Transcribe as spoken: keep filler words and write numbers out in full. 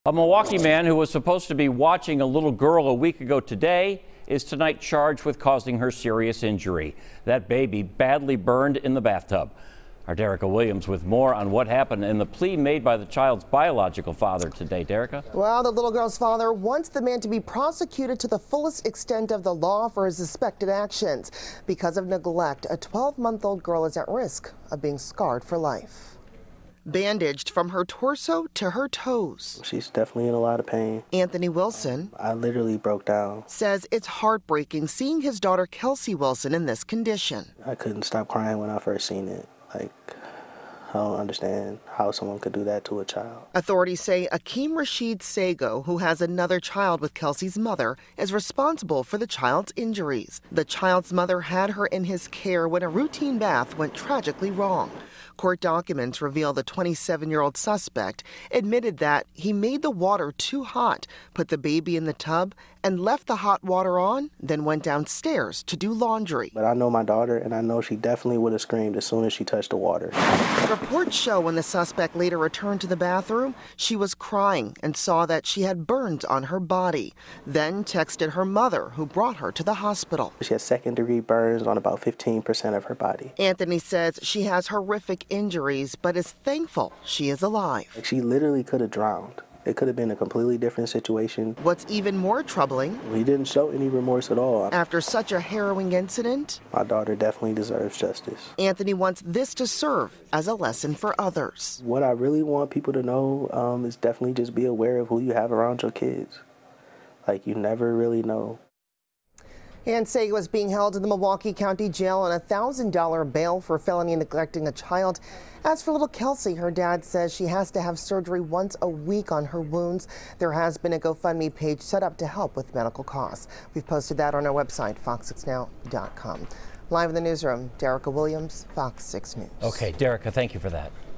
A Milwaukee man who was supposed to be watching a little girl a week ago today is tonight charged with causing her serious injury. That baby badly burned in the bathtub. Our Derica Williams with more on what happened and the plea made by the child's biological father today. Derica? Well, the little girl's father wants the man to be prosecuted to the fullest extent of the law for his suspected actions. Because of neglect, a twelve-month-old girl is at risk of being scarred for life. Bandaged from her torso to her toes. She's definitely in a lot of pain. Anthony Wilson, I literally broke down. Says it's heartbreaking seeing his daughter Kelsey Wilson in this condition. I couldn't stop crying when I first seen it. Like, I don't understand how someone could do that to a child. Authorities say Akeem Rashid Sago, who has another child with Kelsey's mother, is responsible for the child's injuries. The child's mother had her in his care when a routine bath went tragically wrong. Court documents reveal the twenty-seven-year-old suspect admitted that he made the water too hot, put the baby in the tub, and left the hot water on, then went downstairs to do laundry. But I know my daughter, and I know she definitely would have screamed as soon as she touched the water. Reports show when the suspect later returned to the bathroom, she was crying and saw that she had burns on her body. Then texted her mother, who brought her to the hospital. She has second-degree burns on about fifteen percent of her body. Anthony says she has horrific injuries, but is thankful she is alive. She literally could have drowned. It could have been a completely different situation. What's even more troubling, he didn't show any remorse at all. After such a harrowing incident, my daughter definitely deserves justice. Anthony wants this to serve as a lesson for others. What I really want people to know um, is definitely just be aware of who you have around your kids. Like, you never really know. And Sago was being held in the Milwaukee County Jail on a one thousand dollar bail for felony neglecting a child. As for little Kelsey, her dad says she has to have surgery once a week on her wounds. There has been a GoFundMe page set up to help with medical costs. We've posted that on our website, fox six now dot com. Live in the newsroom, Derica Williams, Fox six News. Okay, Derica, thank you for that.